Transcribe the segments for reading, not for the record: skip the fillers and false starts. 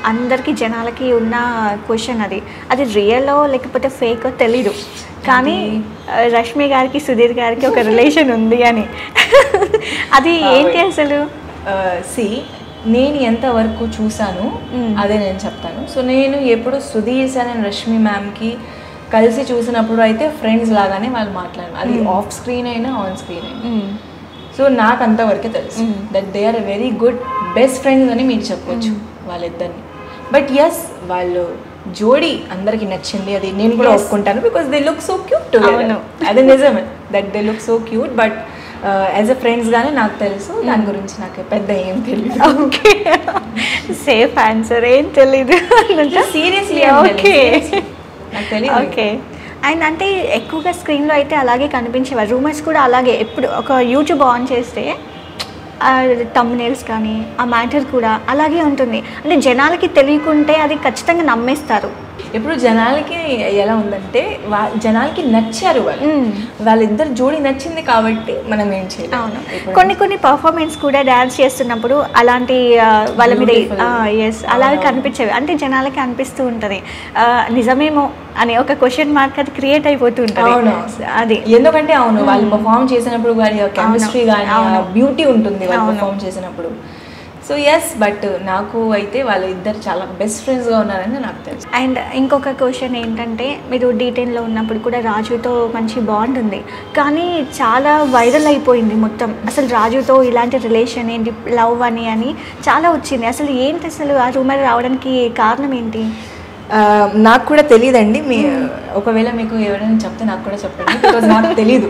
అందరికీ జనాలకి ఉన్న క్వశ్చన్ అది రియలో లేకపోతే ఫేకో తెలీదు, కానీ రష్మి గారికి సుధీర్ గారికి ఒక రిలేషన్ ఉంది అని. అది ఏంటి అసలు? నేను ఎంతవరకు చూసాను అదే నేను చెప్తాను. సో నేను ఎప్పుడు సుధీర్ సార్ అండ్ రష్మి మ్యామ్కి కలిసి చూసినప్పుడు అయితే ఫ్రెండ్స్ లాగానే వాళ్ళు మాట్లాడారు, అది ఆఫ్ స్క్రీన్ అయినా ఆన్ స్క్రీన్ అయినా. సో నాకు అంతవరకే తెలుసు that they are very good best friends అని మీరు చెప్పొచ్చు వాళ్ళిద్దరిని. బట్ ఎస్, వాళ్ళు జోడీ అందరికి నచ్చింది, అది నేను కూడా ఒప్పుకుంటాను. Because they look so cute together. అది నిజమే that they look so cute. But as a friends గానే నాకు తెలుసు, దాని గురించి నాకు పెద్ద ఏం తెలియదు. ఓకే, సేఫ్ ఆన్సర్, ఏం తెలీదు సీరియస్లీ. ఓకే నాకు తెలియదు. ఓకే. అండ్ అంటే ఎక్కువగా స్క్రీన్లో అయితే అలాగే కనిపించేవారు, రూమర్స్ కూడా అలాగే. ఎప్పుడు ఒక యూట్యూబ్ ఆన్ చేస్తే థంబ్నెయిల్స్ కానీ ఆ మ్యాటర్ కూడా అలాగే ఉంటుంది. అంటే జనాలకి తెలియకుంటే అది ఖచ్చితంగా నమ్మేస్తారు. ఇప్పుడు జనాలకి ఎలా ఉందంటే జనాలకి నచ్చారు వాళ్ళిద్దరు జోడీ నచ్చింది కాబట్టి మనం ఏం చేయాలి. అవును, కొన్ని పర్ఫార్మెన్స్ కూడా డ్యాన్స్ చేస్తున్నప్పుడు అలాంటి వాళ్ళ మీద అలాగే కనిపించేవి. అంటే జనాలకి అనిపిస్తూ ఉంటుంది నిజమేమో అని ఒక క్వశ్చన్ మార్క్ అది క్రియేట్ అయిపోతూ ఉంటుంది. అది ఎందుకంటే అవును వాళ్ళు పర్ఫామ్ చేసినప్పుడు వారి కెమిస్ట్రీ కానీ బ్యూటీ ఉంటుంది వాళ్ళు పర్ఫామ్ చేసినప్పుడు. సో ఎస్, బట్ నాకు అయితే వాళ్ళు ఇద్దరు చాలా బెస్ట్ ఫ్రెండ్స్గా ఉన్నారని నాకు తెలుసు. అండ్ ఇంకొక క్వశ్చన్ ఏంటంటే, మీరు D10లో ఉన్నప్పుడు కూడా రాజుతో మంచి బాండ్ ఉంది, కానీ చాలా వైరల్ అయిపోయింది మొత్తం. అసలు రాజుతో ఇలాంటి రిలేషన్ ఏంటి, లవ్ అని చాలా వచ్చింది. అసలు ఏంటి అసలు ఆ రూమర్ రావడానికి కారణం ఏంటి? నాకు కూడా తెలియదండి. ఒకవేళ మీకు ఎవరైనా చెప్తే నాకు కూడా చెప్పండి, బికాజ్ నాకు తెలీదు.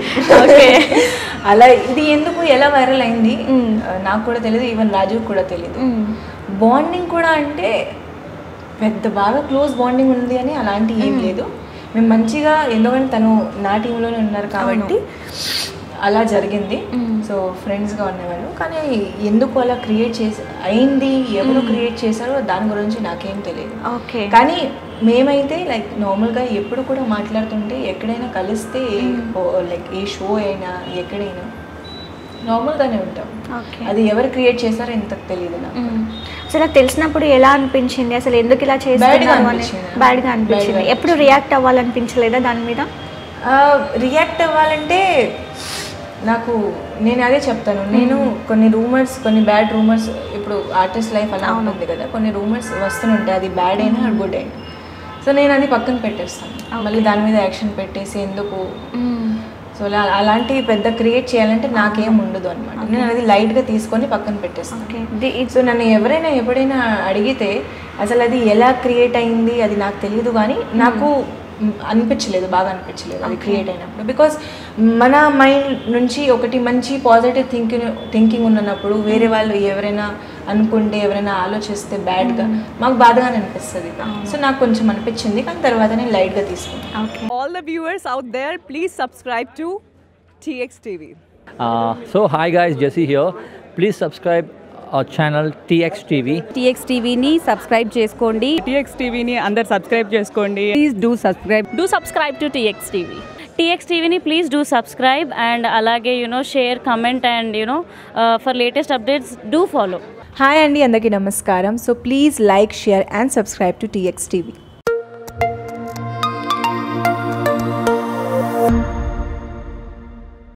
అలా ఇది ఎందుకు ఎలా వైరల్ అయింది నాకు కూడా తెలియదు, ఈవెన్ రాజు కూడా తెలియదు. బాండింగ్ కూడా అంటే పెద్ద బాగా క్లోజ్ బాండింగ్ ఉంది అని అలాంటి ఏం లేదు. మేము మంచిగా, ఎందుకంటే తను నా టీంలోనే ఉన్నారు కాబట్టి అలా జరిగింది. సో ఫ్రెండ్స్గా ఉండేవాళ్ళు, కానీ ఎందుకు అలా క్రియేట్ అయింది, ఎవరు క్రియేట్ చేశారో దాని గురించి నాకేం తెలియదు. ఓకే, కానీ మేమైతే లైక్ నార్మల్గా ఎప్పుడు కూడా మాట్లాడుతుంటే ఎక్కడైనా కలిస్తే లైక్ ఏ షో అయినా ఎక్కడైనా నార్మల్గానే ఉంటాం. అది ఎవరు క్రియేట్ చేశారో ఇంతకు తెలియదు నాకు. అసలు తెలిసినప్పుడు ఎలా అనిపించింది, అసలు ఎందుకు ఇలా చేస్తున్నారు? బ్యాడ్గా అనిపించింది. ఎప్పుడు రియాక్ట్ అవ్వాలనిపించలేదా దాని మీద? రియాక్ట్ అవ్వాలంటే నేను అదే చెప్తాను. నేను కొన్ని రూమర్స్, కొన్ని బ్యాడ్ రూమర్స్, ఇప్పుడు ఆర్టిస్ట్ లైఫ్ అలా ఉంటుంది కదా, కొన్ని రూమర్స్ వస్తుంటాయి, అది బ్యాడ్ అయినా గుడ్ అయినా. సో నేను అది పక్కన పెట్టేస్తాను, మళ్ళీ దాని మీద యాక్షన్ పెట్టేసి ఎందుకు. సో అలాంటి పెద్ద క్రియేట్ చేయాలంటే నాకేం ఉండదు అనమాట. నేను అది లైట్గా తీసుకొని పక్కన పెట్టేస్తాను. సో నన్ను ఎవరైనా ఎప్పుడైనా అడిగితే అసలు అది ఎలా క్రియేట్ అయింది అది నాకు తెలియదు, కానీ నాకు అనిపించలేదు, బాగా అనిపించలేదు అది క్రియేట్ అయినప్పుడు. బికాస్ మన మైండ్ నుంచి ఒకటి మంచి పాజిటివ్ థింకింగ్ ఉన్నప్పుడు వేరే వాళ్ళు ఎవరైనా అనుకుంటే, ఎవరైనా ఆలోచిస్తే బ్యాడ్గా మాకు బాధగానే అనిపిస్తుంది. సో నాకు కొంచెం అనిపించింది, కానీ తర్వాత నేను లైట్గా తీసుకున్నాను. All the viewers out there, please subscribe to TX TV. So hi guys, Jesse here. Please subscribe our channel TX TV. TX TV ని సబ్స్క్రైబ్ చేసుకోండి. TX TV ని అందరు సబ్స్క్రైబ్ చేసుకోండి. Please do subscribe. Do subscribe to TX TV. TX TV ni please do subscribe, and alage share, comment, and for latest updates do follow. Hi అండి, అందరికీ నమస్కారం. So please like, share and subscribe to TX TV.